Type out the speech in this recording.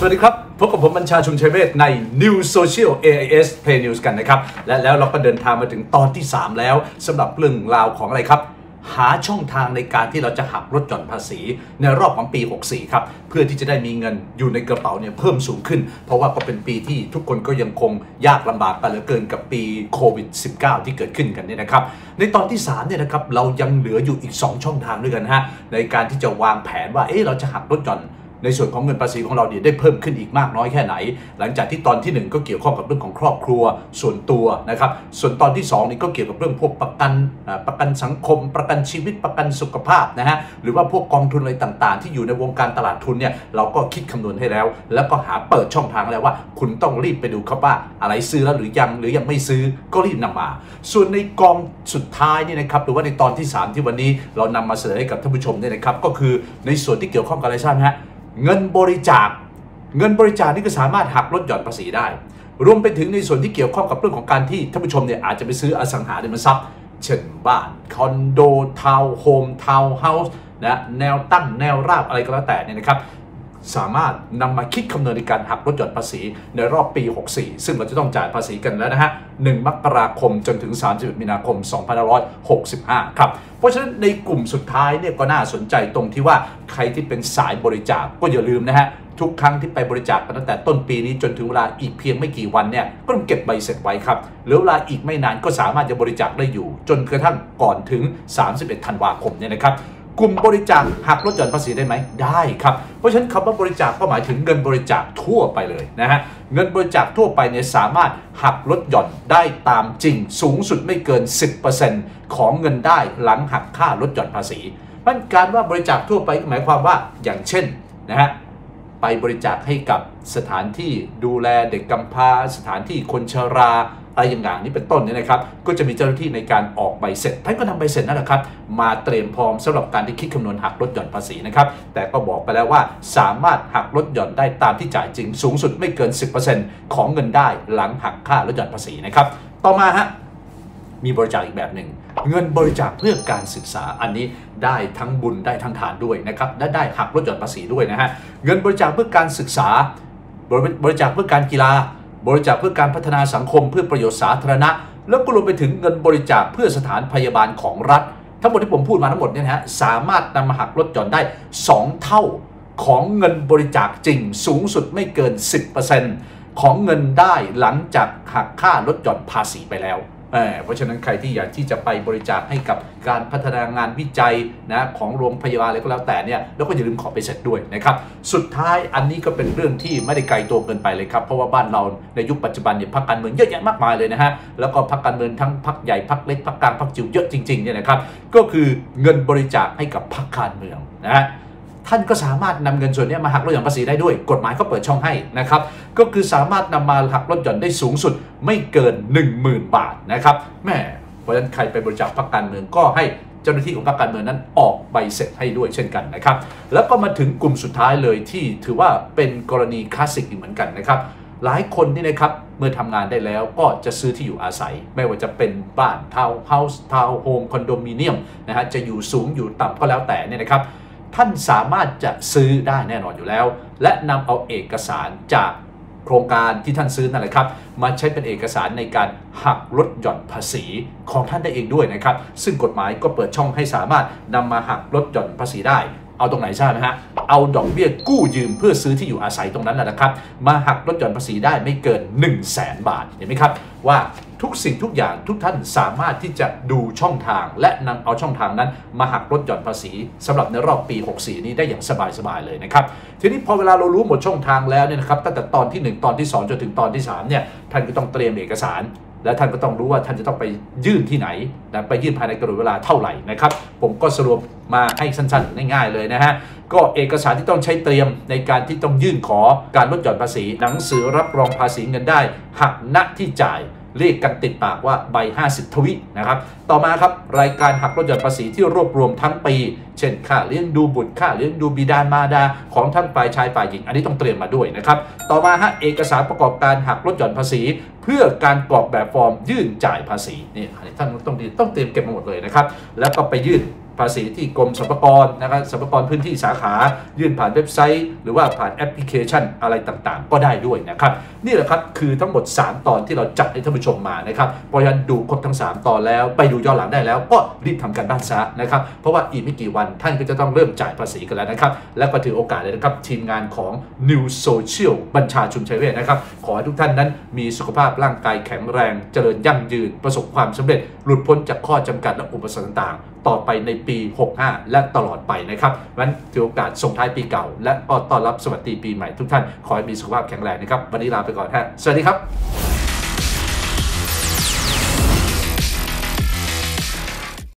สวัสดีครับพบกับผมบัญชาชุมชัยเวชใน New Social AIS Play News กันนะครับและแล้วเราก็เดินทางมาถึงตอนที่3แล้วสำหรับเรื่องราวของอะไรครับหาช่องทางในการที่เราจะหักลดหย่อนภาษีในรอบของปี64ครับเพื่อที่จะได้มีเงินอยู่ในกระเป๋าเนี่ยเพิ่มสูงขึ้นเพราะว่าก็เป็นปีที่ทุกคนก็ยังคงยากลำบากกันเหลือเกินกับปีโควิด -19 ที่เกิดขึ้นกันเนี่ยนะครับในตอนที่3เนี่ยนะครับเรายังเหลืออยู่อีก2ช่องทางด้วยกันฮะในการที่จะวางแผนว่าเราจะหักลดหย่อนในส่วนของเงินภาษีของเราเนี่ยได้เพิ่มขึ้นอีกมากน้อยแค่ไหนหลังจากที่ตอนที่1ก็เกี่ยวข้องกับเรื่องของครอบครัวส่วนตัวนะครับส่วนตอนที่2นี่ก็เกี่ยวกับเรื่องพวกประกันสังคมประกันชีวิตประกันสุขภาพนะฮะหรือว่าพวกกองทุนอะไรต่างๆที่อยู่ในวงการตลาดทุนเนี่ยเราก็คิดคำนวณให้แล้วแล้วก็หาเปิดช่องทางแล้วว่าคุณต้องรีบไปดูครับว่าอะไรซื้อแล้วหรือยังไม่ซื้อก็รีบนำมาส่วนในกองสุดท้ายนี่นะครับหรือว่าในตอนที่3ที่วันนี้เรานำมาเสนอให้กับท่านผู้ชมเนี่ยนะครับก็คือในส่วนที่เกี่ยวข้องกับอะไรใช่ไหมฮะเงินบริจาคนี่ก็สามารถหักลดหย่อนภาษีได้รวมไปถึงในส่วนที่เกี่ยวข้องกับเรื่องของการที่ท่านผู้ชมเนี่ยอาจจะไปซื้ออสังหาริมทรัพย์เช่นบ้านคอนโดทาวน์โฮมทาวน์เฮาส์นะแนวตั้งแนวราบอะไรก็แล้วแต่เนี่ยนะครับสามารถนำมาคิดคำนวณในการหักลดหย่อนภาษีในรอบปี64ซึ่งเราจะต้องจ่ายภาษีกันแล้วนะฮะ1 มกราคมจนถึง31 มีนาคม 2565ครับเพราะฉะนั้นในกลุ่มสุดท้ายเนี่ยก็น่าสนใจตรงที่ว่าใครที่เป็นสายบริจาคก็อย่าลืมนะฮะทุกครั้งที่ไปบริจาคกันตั้งแต่ต้นปีนี้จนถึงเวลาอีกเพียงไม่กี่วันเนี่ยก็ต้องเก็บใบเสร็จไว้ครับเหลือเวลาอีกไม่นานก็สามารถจะบริจาคได้อยู่จนกระทั่งก่อนถึง31 ธันวาคมเนี่ยนะครับกลุ่มบริจาคหักลดหย่อนภาษีได้ไหมได้ครับเพราะฉะนั้นคำว่าบริจาคก็หมายถึงเงินบริจาคทั่วไปเลยนะฮะเงินบริจาคทั่วไปเนี่ยสามารถหักลดหย่อนได้ตามจริงสูงสุดไม่เกิน 10% ของเงินได้หลังหักค่าลดหย่อนภาษีมันการว่าบริจาคทั่วไปหมายความว่าอย่างเช่นนะฮะไปบริจาคให้กับสถานที่ดูแลเด็กกำพร้าสถานที่คนชราอะไรอย่างนี้เป็นต้นเนี่ยนะครับก็จะมีเจ้าหน้าที่ในการออกใบเสร็จท่านก็นำใบเสร็จนั่นแหละครับมาเตรียมพร้อมสำหรับการที่คิดคำนวณหักลดหย่อนภาษีนะครับแต่ก็บอกไปแล้วว่าสามารถหักลดหย่อนได้ตามที่จ่ายจริงสูงสุดไม่เกิน 10% ของเงินได้หลังหักค่าลดหย่อนภาษีนะครับต่อมาฮะมีบริจาคอีกแบบหนึ่งเงินบริจาคเพื่อการศึกษาอันนี้ได้ทั้งบุญได้ทั้งทานด้วยนะครับและได้หักลดหย่อนภาษีด้วยนะฮะเงินบริจาคเพื่อการศึกษาบริจาคเพื่อการกีฬาบริจาคเพื่อการพัฒนาสังคมเพื่อประโยชน์สาธารณะแล้วก็รวมไปถึงเงินบริจาคเพื่อสถานพยาบาลของรัฐทั้งหมดที่ผมพูดมาทั้งหมดเนี่ยนะฮะสามารถนำมาหักลดหย่อนได้2 เท่าของเงินบริจาคจริงสูงสุดไม่เกิน 10% ของเงินได้หลังจากหักค่าลดหย่อนภาษีไปแล้วเพราะฉะนั้นใครที่อยากที่จะไปบริจาคให้กับการพัฒนางานวิจัยนะของโรงพยาบาลอะไรก็แล้วแต่เนี่ยแล้วก็อย่าลืมขอไปเสร็จด้วยนะครับสุดท้ายอันนี้ก็เป็นเรื่องที่ไม่ได้ไกลตัวเกินไปเลยครับเพราะว่าบ้านเราในยุคปัจจุบันเนี่ยพรรคการเมืองเยอะแยะมากมายเลยนะฮะแล้วก็พรรคการเมืองทั้งพรรคใหญ่พรรคเล็กพรรคกลางพรรคจิ๋วเยอะจริงๆเนี่ยนะครับก็คือเงินบริจาคให้กับพรรคการเมืองนะฮะท่านก็สามารถนำเงินส่วนนี้มาหักลดหย่อนภาษีได้ด้วยกฎหมายก็เปิดช่องให้นะครับก็คือสามารถนำมาหักลดหย่อนได้สูงสุดไม่เกิน 10,000 บาทนะครับแม่เพราะฉะนั้นใครไปบริจาคพรรคการเมืองก็ให้เจ้าหน้าที่ของพรรคการเมืองนั้นออกใบเสร็จให้ด้วยเช่นกันนะครับแล้วก็มาถึงกลุ่มสุดท้ายเลยที่ถือว่าเป็นกรณีคลาสสิกอีกเหมือนกันนะครับหลายคนนี่นะครับเมื่อทำงานได้แล้วก็จะซื้อที่อยู่อาศัยไม่ว่าจะเป็นบ้านทาวน์เฮาส์ทาวน์โฮมคอนโดมิเนียมนะฮะจะอยู่สูงอยู่ต่ำก็แล้วแต่เนี่ยนะครับท่านสามารถจะซื้อได้แน่นอนอยู่แล้วและนำเอาเอกสารจากโครงการที่ท่านซื้อนั่นแหละครับมาใช้เป็นเอกสารในการหักลดหย่อนภาษีของท่านได้เองด้วยนะครับซึ่งกฎหมายก็เปิดช่องให้สามารถนำมาหักลดหย่อนภาษีได้เอาตรงไหนทราบไหมฮะเอาดอกเบี้ยกู้ยืมเพื่อซื้อที่อยู่อาศัยตรงนั้นแหละนะครับมาหักลดหย่อนภาษีได้ไม่เกิน 100,000 บาทเห็นไหมครับว่าทุกสิ่งทุกอย่างทุกท่านสามารถที่จะดูช่องทางและนำเอาช่องทางนั้นมาหักลดหย่อนภาษีสำหรับในรอบปี64นี้ได้อย่างสบายๆเลยนะครับทีนี้พอเวลาเรารู้หมดช่องทางแล้วเนี่ยนะครับตั้งแต่ตอนที่1ตอนที่2จนถึงตอนที่3เนี่ยท่านก็ต้องเตรียมเอกสารและท่านก็ต้องรู้ว่าท่านจะต้องไปยื่นที่ไหนและไปยื่นภายในกำหนดเวลาเท่าไหร่นะครับผมก็สรุปมาให้สั้นๆง่ายๆเลยนะฮะก็เอกสารที่ต้องใช้เตรียมในการที่ต้องยื่นขอการลดหย่อนภาษีหนังสือรับรองภาษีเงินได้หักณที่จ่ายเรียกกันติดปากว่าใบ50 ทวินะครับต่อมาครับรายการหักลดหย่อนภาษีที่รวบรวมทั้งปีเช่นค่าเลี้ยงดูบุตรค่าเลี้ยงดูบิดามารดาของทั้งฝ่ายชายฝ่ายหญิงอันนี้ต้องเตรียมมาด้วยนะครับต่อมาฮะเอกสารประกอบการหักลดหย่อนภาษีเพื่อการกรอกแบบฟอร์มยื่นจ่ายภาษีนี่ท่านต้องเตรียมเก็บมาหมดเลยนะครับแล้วก็ไปยื่นภาษีที่กรมสรรพากรนะครับสรรพากรพื้นที่สาขายื่นผ่านเว็บไซต์หรือว่าผ่านแอปพลิเคชันอะไรต่างๆก็ได้ด้วยนะครับนี่แหละครับคือทั้งหมด3ตอนที่เราจัดให้ท่านผู้ชมมานะครับเพราะฉะนั้นดูครบทั้ง3ตอนแล้วไปดูย้อนหลังได้แล้วก็รีบทำการบ้านซะนะครับเพราะว่าอีกไม่กี่วันท่านก็จะต้องเริ่มจ่ายภาษีกันแล้วนะครับและก็ถือโอกาสเลยนะครับทีมงานของ New Social บัญชาชุมชัยเวชนะครับขอให้ทุกท่านนั้นมีสุขภาพร่างกายแข็งแรงเจริญยั่งยืนประสบความสำเร็จหลุดพ้นจากข้อจำกัดและอุปสรรคต่างๆต่อไปในปี 65 และตลอดไปนะครับงั้นถือโอกาสส่งท้ายปีเก่าและก็ต้อนรับสวัสดีปีใหม่ทุกท่านขอให้มีสุขภาพแข็งแรงนะครับวันนี้ลาไปก่อนฮะสวัสดีครับ